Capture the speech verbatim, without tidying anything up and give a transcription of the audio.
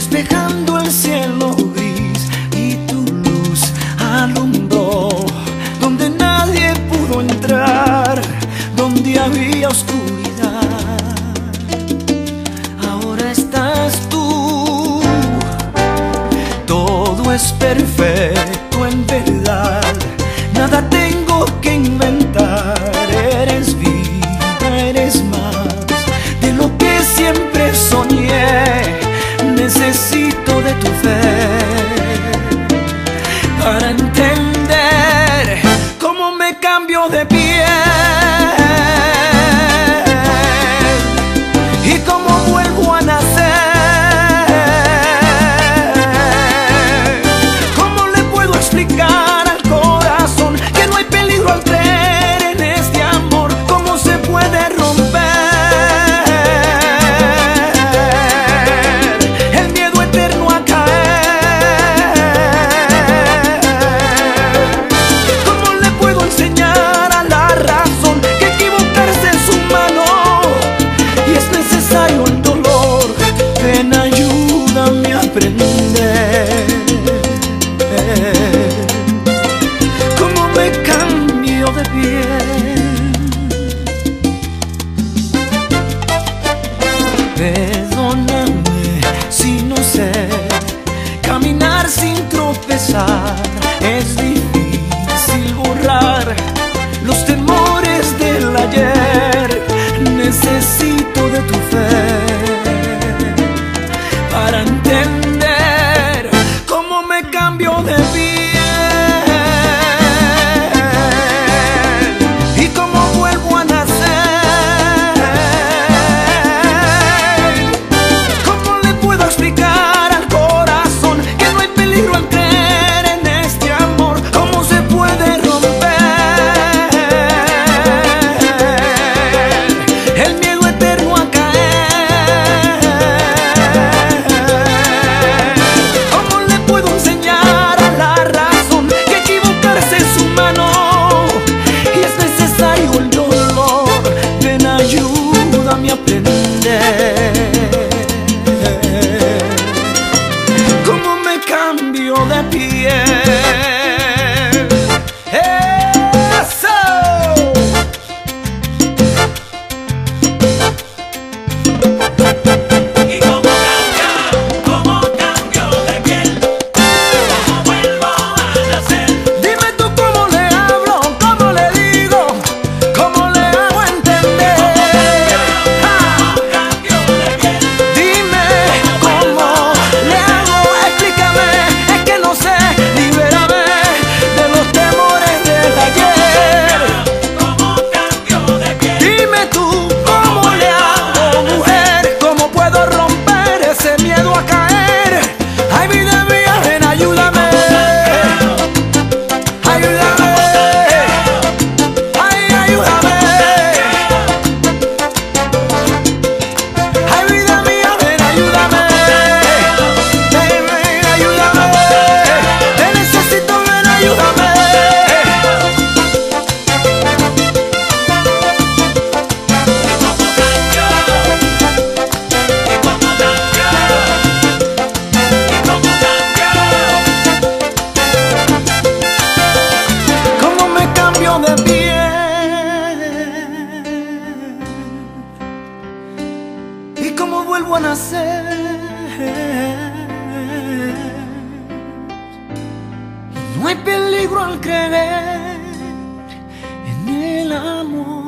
despejando el cielo gris, y tu luz alumbró donde nadie pudo entrar, donde había oscuridad. Ahora estás tú, todo es perfecto en verdad, nada tengo que inventar. Eres vida, eres más de lo que siempre soñé. Necesito de tu fe para entender cómo me cambio de piel y cómo vuelvo a nacer. ¿Cómo le puedo explicar al corazón que no hay peligro al creer en este amor? ¿Cómo se puede romper el miedo eterno a caer? ¿Cómo le puedo enseñar a la razón que equivocarse es humano y es necesario el dolor? Ven, ayúdame a aprender cómo me cambio de piel. Perdóname si no sé caminar sin tropezar. Es difícil borrar los temores del ayer. Necesito de tu fe para entender cómo me cambio de piel y cómo vuelvo a nacer. ¿Cómo le puedo explicar al corazón que no hay peligro al creer en este amor? ¿Cómo se puede romper el miedo eterno a caer? ¿Cómo le puedo enseñar a la razón que equivocarse es humano y es necesario el dolor? Ven, ayúdame a aprender cómo me cambio de piel. ¡Eso! Y cómo cambio, cómo cambio de piel, cómo vuelvo a nacer. Dime tú cómo le hablo, cómo le digo, cómo le hago entender. Ah, Cómo cambio de piel, dime cómo le hago, explícame, es que no sé. Libérame de los temores del ayer. cómo cambio de piel. Dime tú cómo le hago, mujer, cómo puedo romper ese miedo a caer. Ay, vida mía, ven, ayúdame. Ayúdame. Ay, ayúdame. Ay, vida mía, ven, ayúdame. Ven, ven, ayúdame. Te necesito, ven, ayúdame. Cómo me cambio de piel y cómo vuelvo a nacer. No hay peligro al creer en el amor.